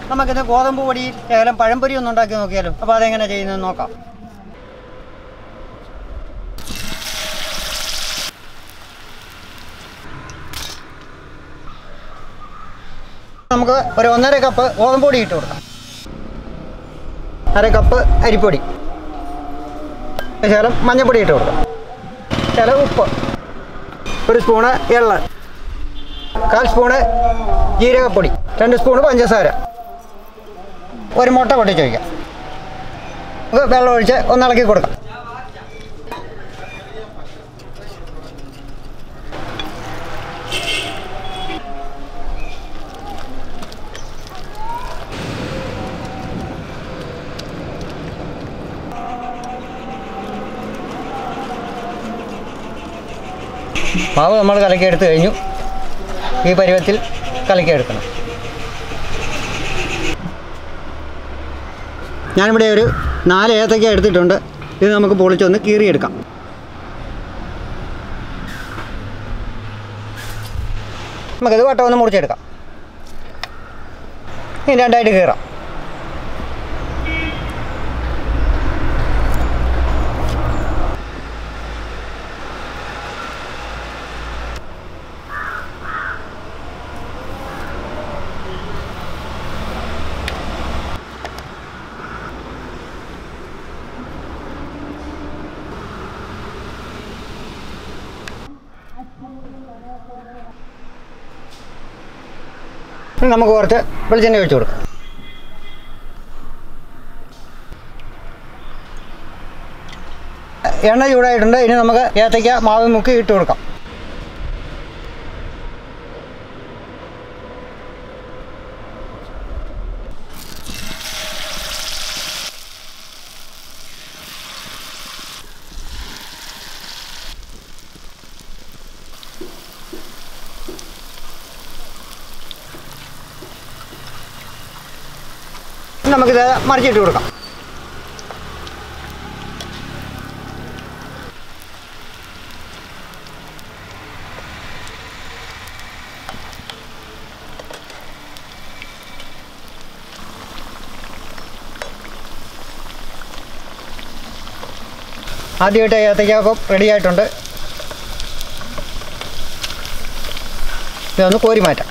നമുക്കിത് ഗോതമ്പ് പൊടിയിൽ ശകലം പഴംപൊരി ഒന്ന് ഉണ്ടാക്കി നോക്കിയാലോ. അപ്പോൾ അതെങ്ങനെ ചെയ്യുന്നതെന്ന് നോക്കാം. നമുക്ക് ഒരു 1.5 കപ്പ് ഗോതമ്പ് പൊടി ഇട്ട് കൊടുക്കാം. 1/2 കപ്പ് അരിപ്പൊടി, ശകലം മഞ്ഞൾപ്പൊടി ഇട്ട് കൊടുക്കാം, ശകലം ഉപ്പ്, 1 സ്പൂണ് എള്ള്, 1/4 സ്പൂണ് ജീരകപ്പൊടി, 2 സ്പൂണ് പഞ്ചസാര, 1 മുട്ട പൊട്ടിച്ച് വയ്ക്കാം. നമുക്ക് വെള്ളം ഒഴിച്ച് ഒന്ന് ഇളക്കി കൊടുക്കാം. മാവ് നമ്മൾ കലക്കിയെടുത്ത് കഴിഞ്ഞു. ഈ പരുവത്തിൽ കലക്കിയെടുക്കണം. ഞാനിവിടെ ഒരു 4 ഏത്തക്ക എടുത്തിട്ടുണ്ട്. ഇത് നമുക്ക് പൊളിച്ചൊന്ന് കീറിയെടുക്കാം. നമുക്കിത് വട്ടം ഒന്ന് മുറിച്ചെടുക്കാം. ഇനി 2ആയിട്ട് കീറാം. നമുക്ക് കുറച്ച് വെളിച്ചെണ്ണ ഒഴിച്ച് കൊടുക്കാം. എണ്ണ ചൂടായിട്ടുണ്ട്. ഇനി നമുക്ക് ഏത്തയ്ക്ക മാവ് മുക്കി ഇട്ട് കൊടുക്കാം. നമുക്കിത് മറിച്ചിട്ട് കൊടുക്കാം. ആദ്യമായിട്ട് ഏത്തയ്ക്കാപ്പം റെഡി ആയിട്ടുണ്ട്. ഇതൊന്ന് കോരി മാറ്റാം.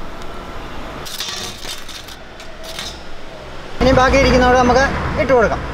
ഇനി ബാക്കി ഇരിക്കുന്നതോടെ നമുക്ക് ഇട്ട് കൊടുക്കാം.